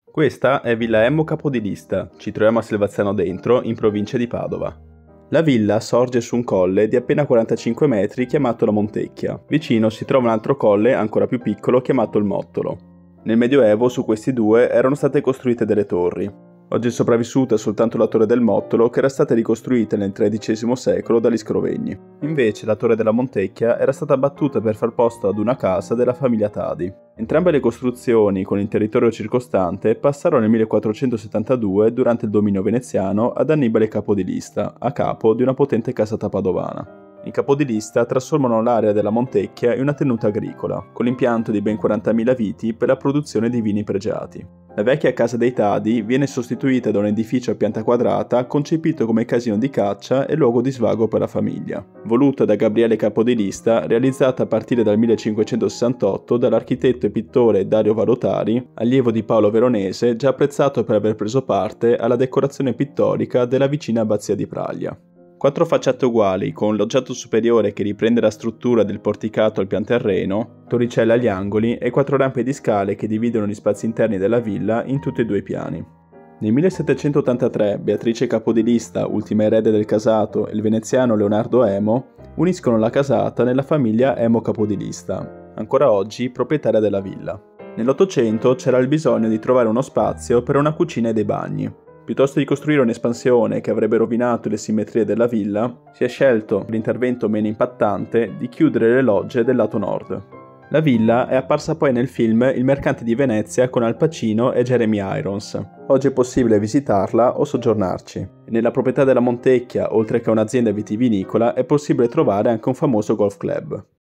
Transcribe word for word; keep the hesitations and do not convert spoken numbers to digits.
Questa è Villa Emo Capodilista, ci troviamo a Selvazzano Dentro, in provincia di Padova. La villa sorge su un colle di appena quarantacinque metri chiamato la Montecchia. Vicino si trova un altro colle ancora più piccolo chiamato il Mottolo. Nel Medioevo su questi due erano state costruite delle torri. Oggi è sopravvissuta soltanto la torre del Mottolo, che era stata ricostruita nel tredicesimo secolo dagli Scrovegni. Invece la torre della Montecchia era stata abbattuta per far posto ad una casa della famiglia Tadi. Entrambe le costruzioni, con il territorio circostante, passarono nel millequattrocentosettantadue, durante il dominio veneziano, ad Annibale Capodilista, a capo di una potente casata padovana. I capodilista trasformano l'area della Montecchia in una tenuta agricola, con l'impianto di ben quarantamila viti per la produzione di vini pregiati. La vecchia casa dei Tadi viene sostituita da un edificio a pianta quadrata concepito come casino di caccia e luogo di svago per la famiglia. Voluta da Gabriele Capodilista, realizzata a partire dal millecinquecentosessantotto dall'architetto e pittore Dario Valotari, allievo di Paolo Veronese, già apprezzato per aver preso parte alla decorazione pittorica della vicina abbazia di Praglia. Quattro facciate uguali, con loggiato superiore che riprende la struttura del porticato al pian terreno, torricelle agli angoli e quattro rampe di scale che dividono gli spazi interni della villa in tutti e due i piani. Nel millesettecentottantatré Beatrice Capodilista, ultima erede del casato, e il veneziano Leonardo Emo uniscono la casata nella famiglia Emo Capodilista, ancora oggi proprietaria della villa. Nell'Ottocento c'era il bisogno di trovare uno spazio per una cucina e dei bagni. Piuttosto di costruire un'espansione che avrebbe rovinato le simmetrie della villa, si è scelto, l'intervento meno impattante, di chiudere le logge del lato nord. La villa è apparsa poi nel film Il mercante di Venezia con Al Pacino e Jeremy Irons. Oggi è possibile visitarla o soggiornarci. Nella proprietà della Montecchia, oltre che un'azienda vitivinicola, è possibile trovare anche un famoso golf club.